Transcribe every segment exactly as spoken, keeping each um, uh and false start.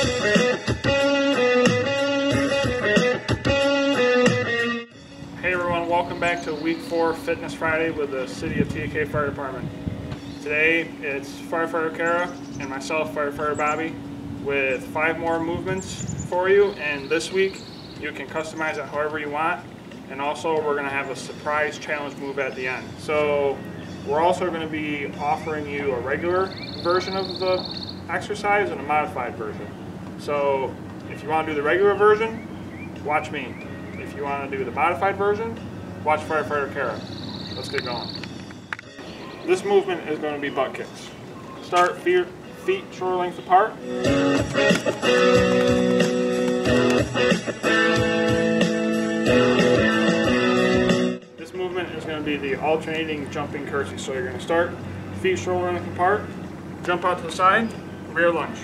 Hey everyone, welcome back to week four Fitness Friday with the City of T A K Fire Department. Today it's Firefighter Kara and myself, Firefighter Bobby, with five more movements for you, and this week you can customize it however you want, and also we're going to have a surprise challenge move at the end. So we're also going to be offering you a regular version of the exercise and a modified version. So if you want to do the regular version, watch me. If you want to do the modified version, watch Firefighter Kara. Let's get going. This movement is going to be butt kicks. Start feet, feet shoulder length apart. This movement is going to be the alternating jumping curtsy. So you're going to start feet shoulder length apart, jump out to the side, rear lunge.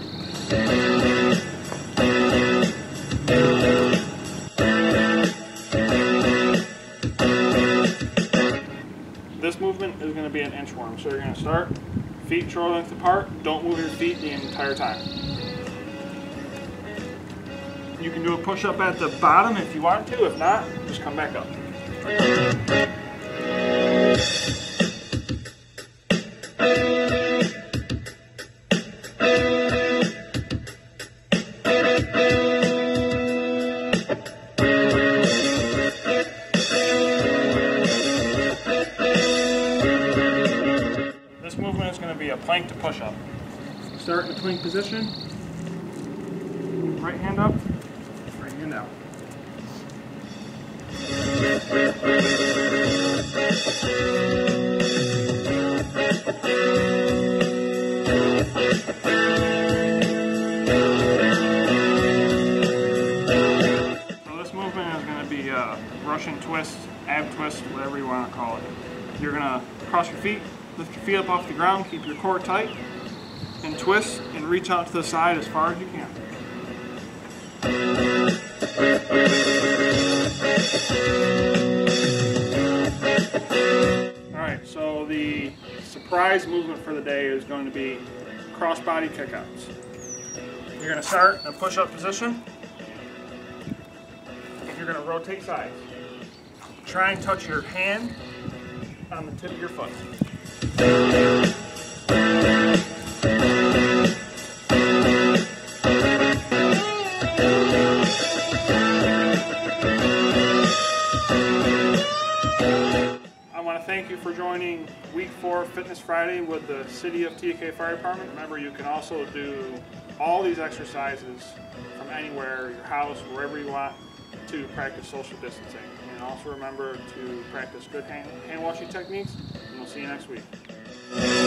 This movement is going to be an inchworm. So you're going to start feet shoulder length apart. Don't move your feet the entire time. You can do a push-up at the bottom if you want to. If not, just come back up. This movement is going to be a plank to push-up. Start in the plank position. Right hand up, right hand out. So this movement is going to be a Russian twist, ab twist, whatever you want to call it. You're going to cross your feet, lift your feet up off the ground, keep your core tight, and twist and reach out to the side as far as you can. Alright, so the surprise movement for the day is going to be crossbody kickouts. You're going to start in a push-up position, and you're going to rotate sides. Try and touch your hand on the tip of your foot. Thank you for joining week four Fitness Friday with the City of T A K Fire Department. Remember, you can also do all these exercises from anywhere, your house, wherever you want, to practice social distancing. And also remember to practice good hand, hand washing techniques, and we'll see you next week.